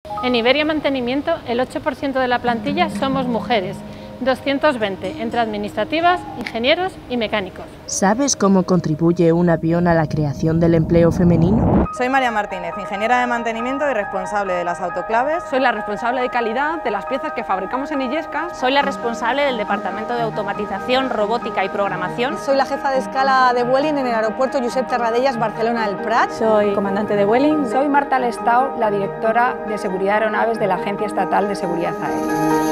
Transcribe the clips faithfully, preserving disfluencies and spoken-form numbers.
En Iberia Mantenimiento, el ocho por ciento de la plantilla somos mujeres, doscientos veinte entre administrativas, ingenieros y mecánicos. ¿Sabes cómo contribuye un avión a la creación del empleo femenino? Soy María Martínez, ingeniera de mantenimiento y responsable de las autoclaves. Soy la responsable de calidad de las piezas que fabricamos en Illescas. Soy la responsable del departamento de automatización, robótica y programación. Soy la jefa de escala de Vueling en el aeropuerto Josep Tarradellas, Barcelona del Prat. Soy comandante de Vueling. Soy Marta Lestau, la directora de seguridad de aeronaves de la Agencia Estatal de Seguridad Aérea.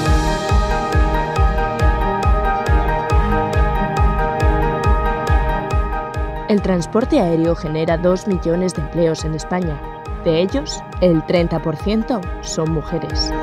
El transporte aéreo genera dos millones de empleos en España. De ellos, el treinta por ciento son mujeres.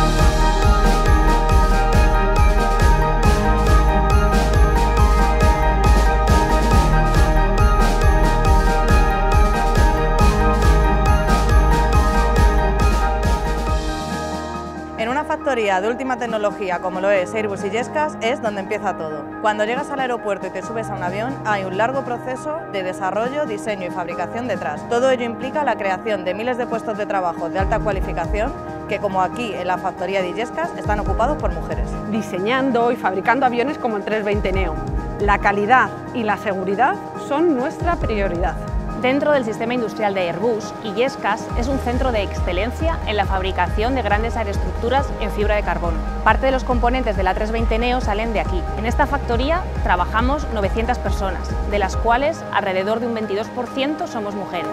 En una factoría de última tecnología como lo es Airbus Illescas es donde empieza todo. Cuando llegas al aeropuerto y te subes a un avión hay un largo proceso de desarrollo, diseño y fabricación detrás. Todo ello implica la creación de miles de puestos de trabajo de alta cualificación que, como aquí en la factoría de Illescas, están ocupados por mujeres. Diseñando y fabricando aviones como el trescientos veinte neo. La calidad y la seguridad son nuestra prioridad. Dentro del sistema industrial de Airbus, Illescas es un centro de excelencia en la fabricación de grandes aeroestructuras en fibra de carbono. Parte de los componentes del A trescientos veinte neo salen de aquí. En esta factoría trabajamos novecientas personas, de las cuales alrededor de un veintidós por ciento somos mujeres.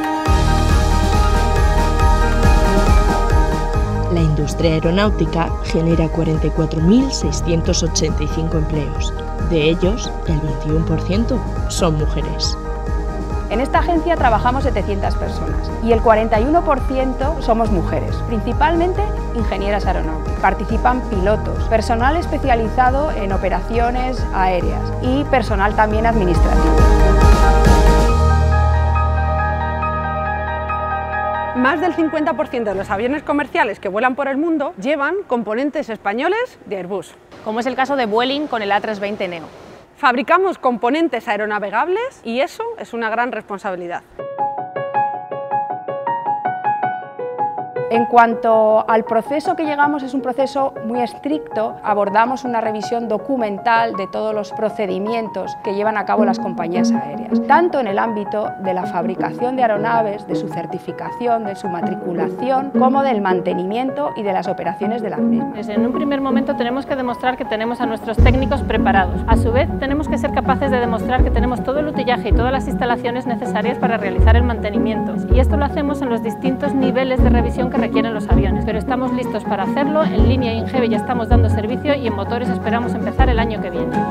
La industria aeronáutica genera cuarenta y cuatro mil seiscientos ochenta y cinco empleos. De ellos, el veintiuno por ciento son mujeres. En esta agencia trabajamos setecientas personas y el cuarenta y uno por ciento somos mujeres, principalmente ingenieras aeronáuticas. Participan pilotos, personal especializado en operaciones aéreas y personal también administrativo. Más del cincuenta por ciento de los aviones comerciales que vuelan por el mundo llevan componentes españoles de Airbus. Como es el caso de Vueling con el A trescientos veinte neo. Fabricamos componentes aeronavegables y eso es una gran responsabilidad. En cuanto al proceso que llegamos, es un proceso muy estricto. Abordamos una revisión documental de todos los procedimientos que llevan a cabo las compañías aéreas, tanto en el ámbito de la fabricación de aeronaves, de su certificación, de su matriculación, como del mantenimiento y de las operaciones de las mismas. En un primer momento tenemos que demostrar que tenemos a nuestros técnicos preparados. A su vez, tenemos que ser capaces de demostrar que tenemos todo el utillaje y todas las instalaciones necesarias para realizar el mantenimiento. Y esto lo hacemos en los distintos niveles de revisión que requieren los aviones, pero estamos listos para hacerlo. En línea y en G E V ya estamos dando servicio y en motores esperamos empezar el año que viene.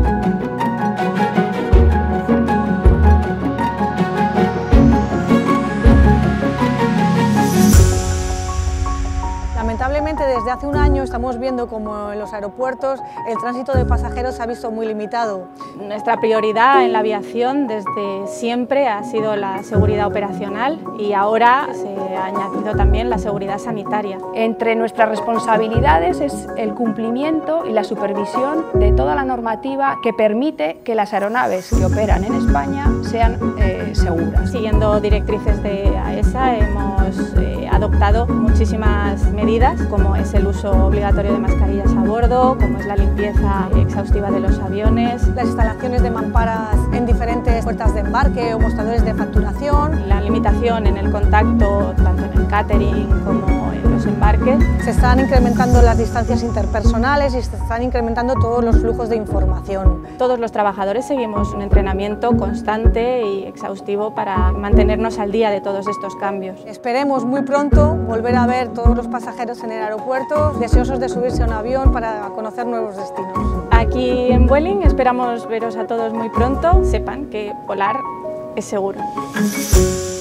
Lamentablemente, desde hace un año estamos viendo como en los aeropuertos el tránsito de pasajeros se ha visto muy limitado. Nuestra prioridad en la aviación desde siempre ha sido la seguridad operacional y ahora se ha añadido también la seguridad sanitaria. Entre nuestras responsabilidades es el cumplimiento y la supervisión de toda la normativa que permite que las aeronaves que operan en España sean eh, seguras. Siguiendo directrices de A E S A hemos eh, adoptado muchísimas medidas, como es el uso obligatorio de mascarillas a bordo, como es la limpieza exhaustiva de los aviones, las instalaciones de mamparas en diferentes puertas de embarque o mostradores de facturación, la limitación en el contacto tanto en el catering como en los embarques. Se están incrementando las distancias interpersonales y se están incrementando todos los flujos de información. Todos los trabajadores seguimos un entrenamiento constante y exhaustivo para mantenernos al día de todos estos cambios. Esperemos muy pronto volver a ver todos los pasajeros en el aeropuerto, deseosos de subirse a un avión para conocer nuevos destinos. Aquí en Vueling esperamos veros a todos muy pronto. Sepan que volar es seguro.